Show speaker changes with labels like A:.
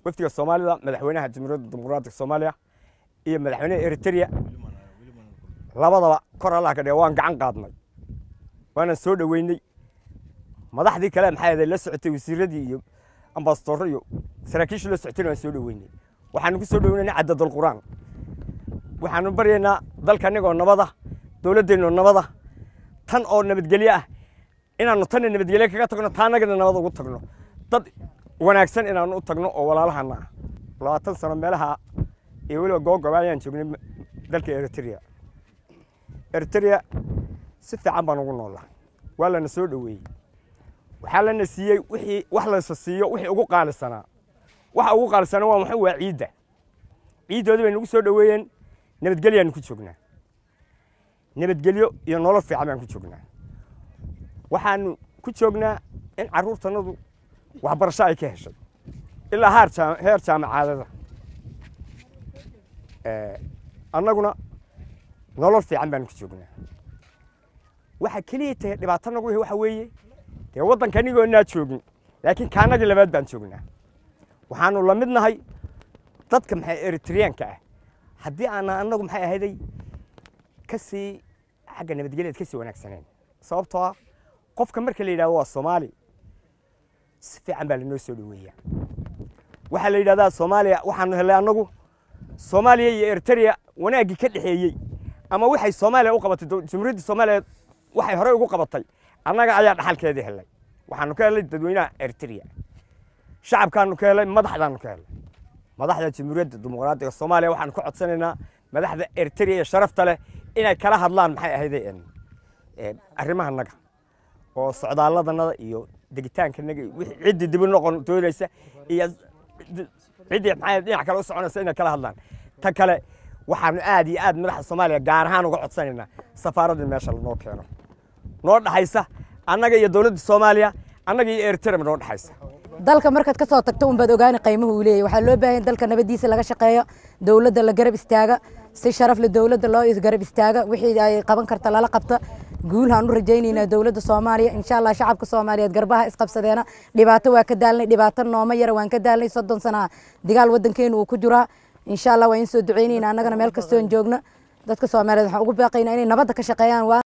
A: wafdiga Soomaalida madaxweynaha Jamhuuriyadda Dimuqraadiga Soomaaliya iyo madaxweynaha Eritrea labadaba kor Allah ka dhigay waan gacan qaadnay waana soo dhaweynay madaxdii kale maxay la socotay wasiiradii iyo ambassador iyo saraakiisha la socotay waan soo dhaweynay waxaan ku soo dhaweynay cadadul quraan waxaan baryaynaa dalkaniga oo nabada dawladdeena nabada tan oo nabadgelyo ah inaanu tan nabadgelyo kaga tagno taanagana nabad ugu tagno dad wanaagsan inaanu u tagno oo walaalahana 20 sano meelaha ee waliba googobayaan joognay dalka Eritrea si fiican baan ugu noolaa waa la soo dhaweeyay waxa la siiyay wixii wax la siiyo wixii ugu qaalisanaa waxa ugu qaalisanaa waa maxay waa ciidooda bay nagu soo dhaweeyeen nabadgelyo aan ku joognaa nabadgelyo iyo nolol fiican aan ku joognaa waxaan ku joognaa in caruurtanadu waxbarasho ay ka heshay ilaa heer jaamacadada annaguna nolol fiican baan ku joognaa waxa kaliya tahay dhibaato nagu waxa weeye ee waddankaniga oo joogin laakiin kaanaga labaad baan joognaa waxaanu la midnahay dadka maxay Eritreanka ah haddii aan annagu maxay ahayday kasii xagga nabadgelyada kasii wanaagsaneen sababtoo ah qofka marka la yiraahdo waa Soomaali si fiican baa la soo dhaweeyaa waxa la yiraahdaa Soomaaliya waxaanu helay annagu Soomaaliya iyo Eritrea wanaagii ka dhaxeeyay ama waxay Soomaaliya u qabatay Jamhuuriyadda Soomaaliya waxay hore ugu qabatay annaga ayaa dhaxalkeedii helay waxaanu ka helay dadweynaha Eritrea shacabkaanu ka helay madaxdaanu ka helay madaxda Jamhuuriyadda Dimuqraadiga Soomaaliya waxaan ku codsanaynaa madaxda Eritrea sharafta leh inay kala hadlaan maxay ahaydeen arrimaha naga oo socdaaladana iyo degitaanka naga cid dib u noqon doonaysa iyo cid maxay dhinac kale u soconaysa inay kala hadlaan ta kale waxaan aad iyo aad madaxda Soomaaliya gaar ahaan uga codsanaynaa safaaradda meesha loo keeno noo dhaxaysa annaga iyo dawladda Soomaaliya annaga iyo Eritrea noo dhaxaysa
B: dalka markaad ka soo tagto baad ogaan qiimaha uu leeyahay waxa loo baahan dalka nabadiisa laga shaqeeyo dawladda la garab istaaga si sharaf leh dawladda loo garab istaaga wixii ay qaban karta lala qabta guul aan u rajaynaynaa dawladda Soomaaliya insha Allah shacabka Soomaaliyeed garbaha isqabsadeena dhibaato waa ka daalnay dhibaato nooma yar waan ka daalnay 30 sano dagaal wadankeenu uu ku jiraa insha Allah waan soo duceynaynaa annagana meel kasto joogna dadka Soomaaliyeed waxa ugu baaqaynaa inay nabadda ka shaqeeyaan